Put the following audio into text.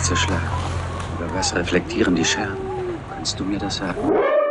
zerschlagen? Über was reflektieren die Scherben? Kannst du mir das sagen?